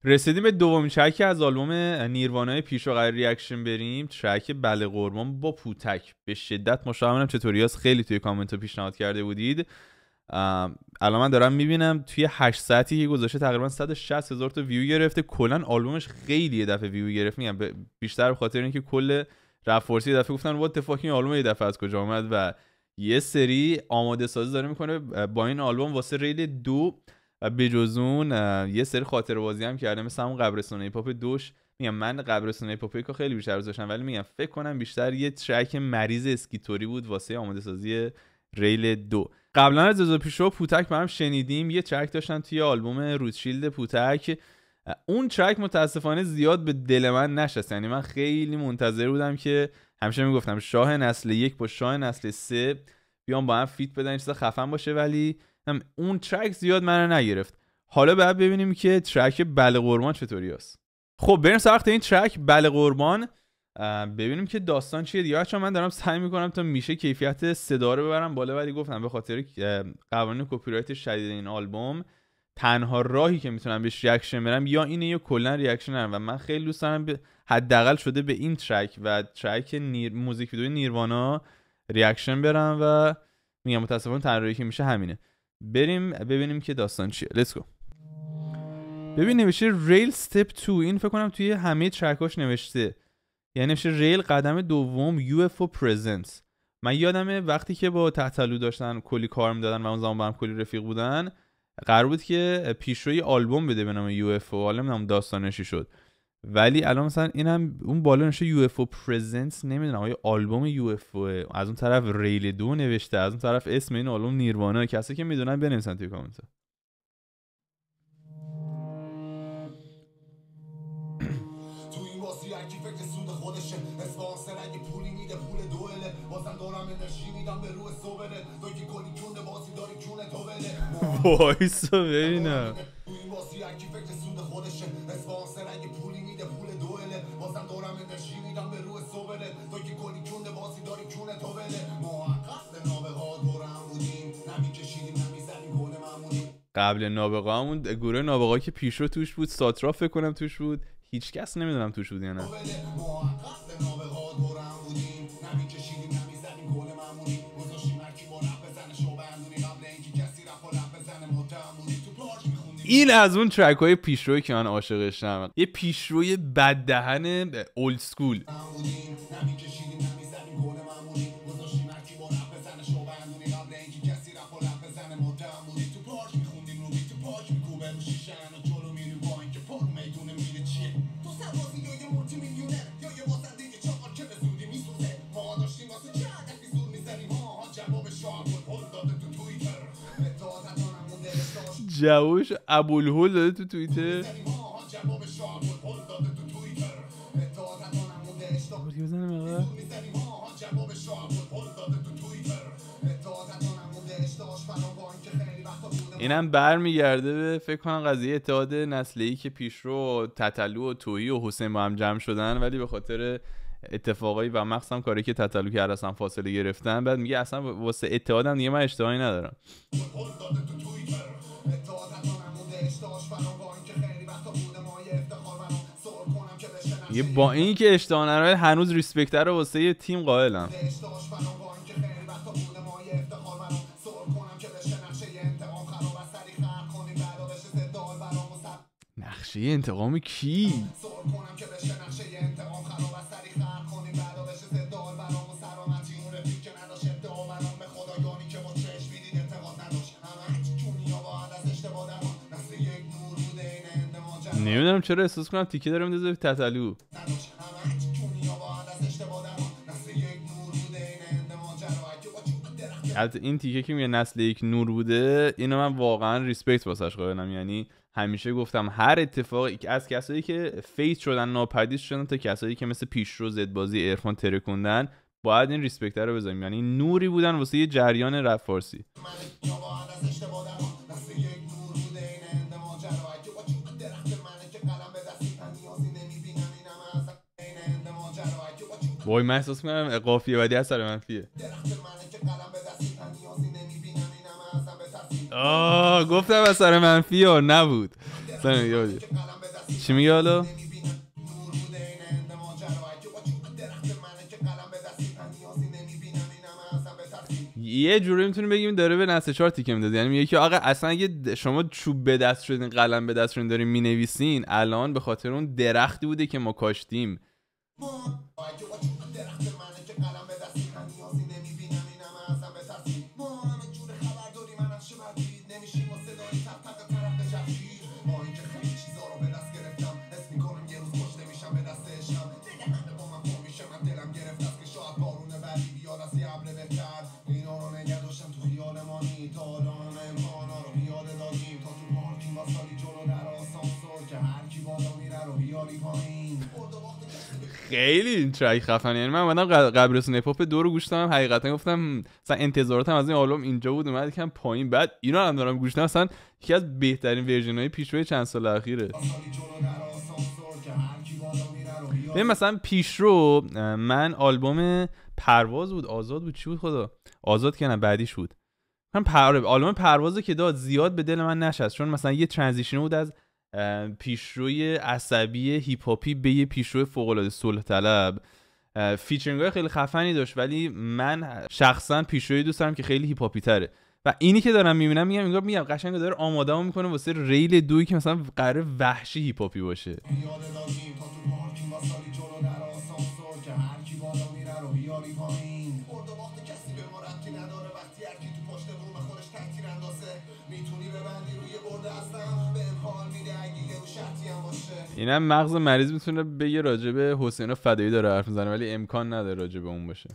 رسیدیم به دومین ترک از آلبوم نیروانای پیشو قرار ریاکشن بریم. ترک بله قربان با پوتک. به شدت مشتاقم چطوریاست، خیلی توی کامنت ها پیشنهاد کرده بودید. الان من دارم میبینم توی 8 ساعتی که گذاشته تقریبا 160,000 تا ویو گرفته. کلا آلبومش خیلی یه دفعه ویو گرفت. میگم بیشتر به خاطر اینکه کل رپ فارسی یه دفعه گفتن وات فاکینگ آلبوم یه دفعه از کجا اومد و یه سری آماده سازی داره میکنه با این آلبوم واسه ریل 2 و بجز اون یه سری خاطره بازی هم کرده مثل همون قبرستون هیپاپ دوش. میگم من قبرستون هیپاپ خیلی بیشتر دوست داشتم، ولی میگم فکر کنم بیشتر یه ترک مریض اسکیتوری بود واسه آماده سازی ریل 2. قبلا از رضا پیشرو پوتک با هم شنیدیم، یه ترک داشتن توی آلبوم روتشیلد پوتک. اون ترک متاسفانه زیاد به دل من نشست، یعنی من خیلی منتظر بودم که همیشه میگفتم شاه نسل 1 با شاه نسل 3 بیان با هم فیت بدن چیز خفن باشه، ولی اون ترک زیاد منو نگرفت. حالا بعد ببینیم که ترک بله قربان چطوری است. خب بریم سراغ این ترک بله قربان، ببینیم که داستان چیه دیگه. بچه‌ها من دارم سعی میکنم تا میشه کیفیت صدا رو ببرم بالا، ولی گفتم به خاطر قوانین کپی رایت شدید این آلبوم تنها راهی که میتونم بهش ریاکشن برم یا اینه یا کلا ریاکشن نرم، و من خیلی دوست دارم حداقل شده به این ترک و ترک موزیک ویدیو نیروانا ریاکشن برم و میگم متاسفانه تنها راهی که میشه همینه. بریم ببینیم که داستان چیه. لیتس گو. ببین نوشته ریل استپ 2، این فکر کنم توی همه ترکاش نوشته، یعنی نوشته ریل قدم دوم UFO پرزنس. من یادمه وقتی که با تحتلو داشتن کلی کار میدادن و اون زمان با هم کلی رفیق بودن، قرار بود که پیشروی آلبوم بده به نام UFO، حالا نمیدونم داستانش چی شد، ولی الان مثلا اینم اون بالا نوشته UFO پرزنس، نمیدونم آیا آلبوم UFO، از اون طرف ریل 2 نوشته، از اون طرف اسم این آلبوم نیروانا. کسی که میدونن بنویسن توی کامنت. وایسا ببینم. قبل نابغه همون گروه نابغه که پیشرو توش بود، ساترا فکر کنم توش بود، هیچ کس نمیدونم توش بود یا نه. این از اون ترک های پیشروی که من عاشقشم، یه پیشروی بددهن اولد سکول. جوش ابوالهول داده تو توییتر. اینم برمیگرده به فکر کنم قضیه اتحاد نسلی که پیشرو تتلو و تویی و حسین با هم جمع شدن، ولی به خاطر اتفاقایی و مخصوصا کاری که تتلو کرد اصلا فاصله گرفتن. بعد میگه اصلا واسه اتحادم دیگه من اشتباهی ندارم. یه با این که اشتباه نداره هنوز ریسپکت رو واسه یه تیم قائلم. نقشه انتقام کی؟ نمیدونم چرا احساس کنم تیکه داره میندازه به تتلو. حتی این تیکه که میگه نسل یک نور بوده، اینو من واقعا ریسپکت واسش قائلم. یعنی همیشه گفتم هر اتفاقی که از کسایی که فیت شدن ناپدید شدن تا کسایی که مثل پیشرو زدبازی عرفان ترکوندن، باید این ریسپکت رو بذاریم. یعنی نوری بودن واسه یه جریان رپ فارسی. وای من احساس میکنم قافیه بعدی اثر منفیه. گفتم اثر منفیه نبود. چی میگه حالا؟ یه جوری میتونیم بگیم داره به نسل 4 تیکه میداد. یعنی میگه که آقا اصلا اگه شما چوب به دست شدین، قلم به دست شدین، دارین مینویسین، الان به خاطر اون درختی بوده که ما کاشتیم. خیلی این ترک خفنه. یعنی من اومدم قبرستون هیپ 2 رو گوش دادم، حقیقتا گفتم مثلا انتظاراتم از این آلبوم اینجا بود، اومد یکم پایین. بعد اینا هم دارم گوش میدم، مثلا یکی از بهترین ورژن‌های پیشروی چند سال اخیره. ببین مثلا پیشرو، من آلبوم پرواز بود، آزاد بود، چی بود خدا؟ آزاد که نه، بعدیش بود. من آلبوم پروازه که داد زیاد به دل من نشست، چون مثلا یه ترانزیشن بود از پیشروی عصبی هیپ هاپی به یه پیشروی فوق العاده صلح طلب. فیچرینگ‌های خیلی خفنی داشت، ولی من شخصا پیشروی دوست دارم که خیلی هیپ هاپی تره. و اینی که دارم میبینم میگم قشنگ داره آماده‌مو میکنه واسه ریل 2 که مثلا قراره وحشی هیپ هاپی باشه. اینم مغز مریض میتونه بگه راجبه حسین فدایی داره حرف میزنه، ولی امکان نداره راجبه اون باشه.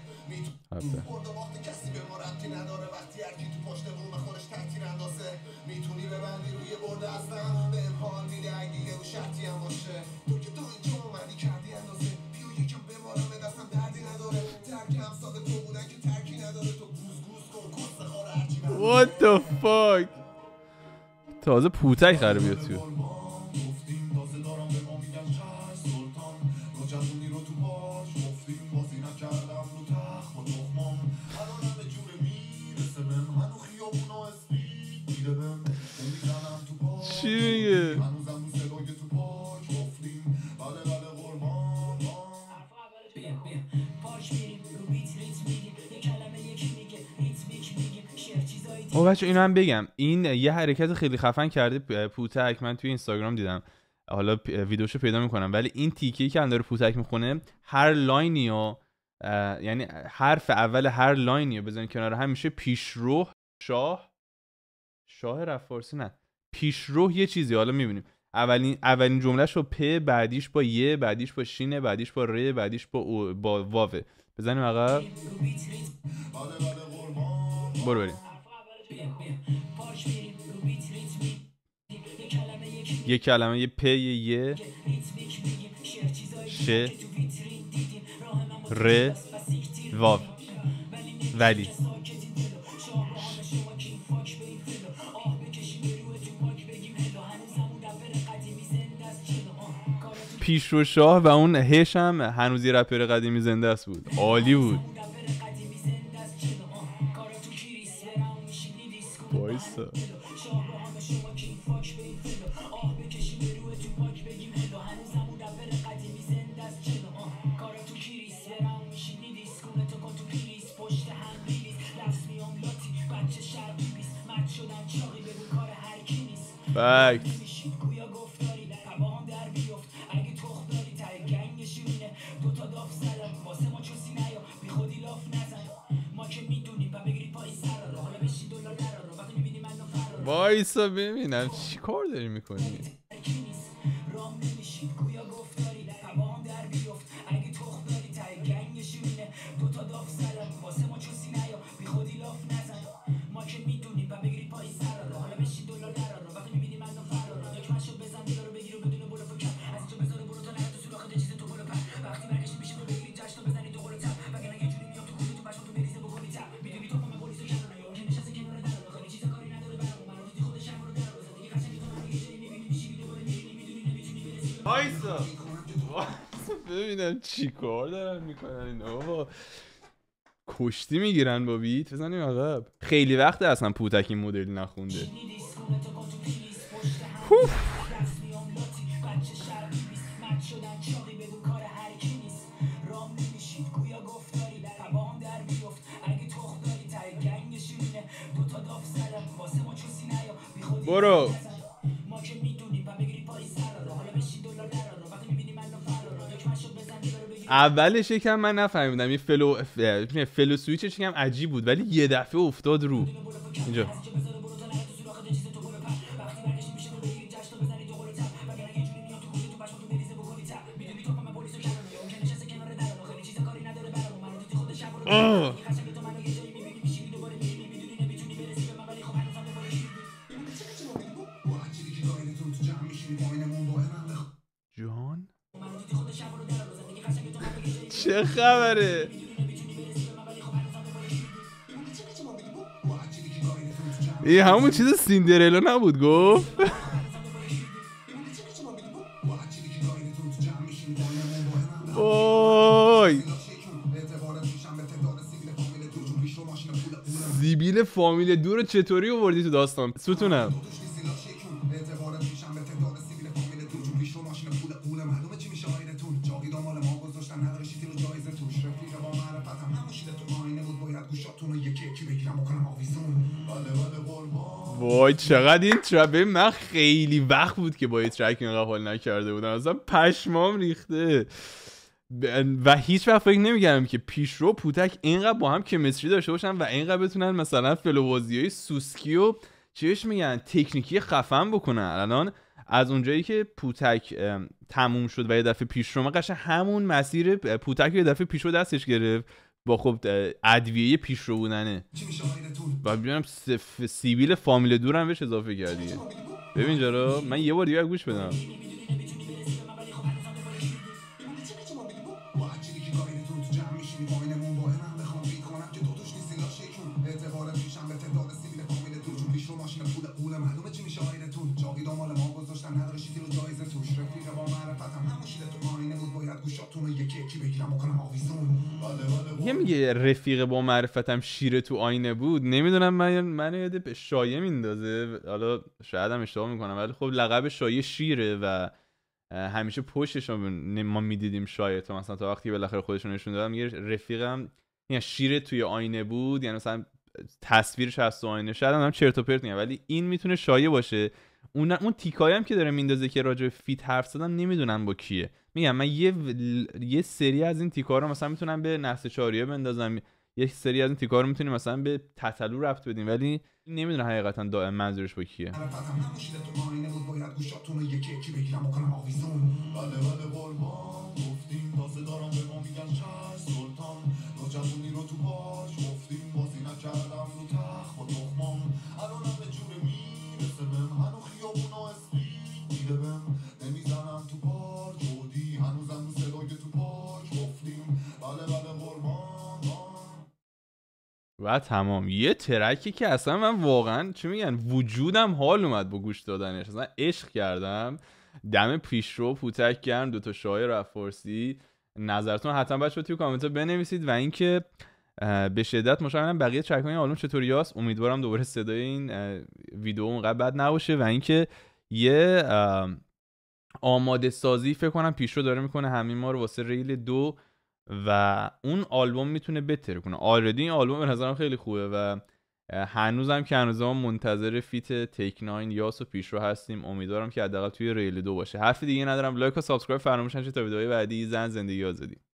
What the fuck؟ تازه پوتک قراره بیاد تو. چی میگه؟ بچه اینو هم بگم، این یه حرکت خیلی خفن کرده پوتک، من توی اینستاگرام دیدم، حالا ویدیوشو پیدا میکنم، ولی این تیکه‌ای که داره پوتک میخونه، هر لاینیو، یعنی حرف اول هر لاینیو بزنین کنار هم میشه پیشرو شاه رفارسی، نه پیشرو یه چیزی، حالا میبینیم اولین جملهش با پ، بعدیش با ی، بعدیش با شینه، بعدیش با ر، بعدیش با واوه. بزنیم عقب، برو بریم. یه کلمه، یه پ، یه ش، ر، واو، ولی پیشرو شاه و اون هش هم هنوز یه رپر قدیمی زنده است بود، عالی بود. وایسا فکت. وایسا ببینم چی کار داری میکنی. وایسا ببینم چی کار دارن میکنن اینا. بابا کشتی میگیرن با بیت. بزنیم عقب. خیلی وقته اصلا پوتک این مدلی نخونده. برو. اولش یکم من نفهمیدم، یه فلو سویچش یکم عجیب بود ولی یه دفعه افتاد رو اینجا. جان چه خبره؟ این همون چیز سیندرلا نبود گفت؟ اوی زیبیل فامیل دور چطوری آوردی تو داستان ستونم؟ وای چقدر این ترک، من خیلی وقت بود که با این ترک اینقدر حال نکرده بودم، اصلا پشمام ریخته و هیچ وقت فکر نمی‌کردم که پیشرو پوتک اینقدر با هم کمستری داشته باشن و اینقدر بتونن مثلا فلوبازیای سوسکی و چیش میگن تکنیکی خفن بکنن. الان از اونجایی که پوتک تموم شد و یه دفعه پیشرو قشنگ همون مسیر پوتک یه دفعه پیشرو دستش گرفت با خب ادویه پیشرو بودنه و ببینم سیبیل فامیل دور هم بهش اضافه کردی. ببین اینجا رو من یه بار دیگه گوش بدم. یه میگه رفیق با معرفتم شیر تو آینه بود، نمیدونم من یاد به شایه میندازه، حالا شاید هم اشتباه میکنم ولی خب لقب شایه شیره و همیشه پشتش ما میدیدیم شایه تا مثلا تا وقتی بالاخره خودشون نشون دادم یه رفیقم یعنی شیر توی آینه بود، یعنی مثلا تصویرش هست تو آینه، شاید هم چرت و پرت میگم ولی این میتونه شایه باشه. اون تیکایی هم که داره میندازه که راجع به فیت حرف زدم نمیدونم با کیه. میگم من یه سری از این تیکا رو مثلا میتونم به نسل چاریه بندازم، یه سری از این تیکا رو میتونیم مثلا به تتلو ربط بدیم ولی نمیدونم حقیقتا دائم منظورش با کیه. و تمام یه ترکی که اصلا من واقعا چی میگن وجودم حال اومد با گوش دادنش، اصلا عشق کردم. دم پیشرو پوتک گرم، دوتا شاعر رپ فارسی. نظرتون حتما بچه‌ها توی کامنت ها بنویسید و اینکه به شدت مشاورم بقیه ترک‌های آلبوم چطوری هست. امیدوارم دوباره صدای این ویدیو اونقدر بد نباشه و اینکه یه آماده سازی فکر کنم پیشرو داره میکنه همین ما رو واسه ریل 2 و اون آلبوم میتونه بهتر کنه. آلردی این آلبوم به نظرم خیلی خوبه و هنوزم که هنوزم منتظر فیت تیک 9 یاس و پیشرو هستیم. امیدوارم که حداقل توی ریل 2 باشه. حرف دیگه ندارم، لایک و سابسکرایب فراموش نشه تا ویدیوهای بعدی. زن زندگی آزادی.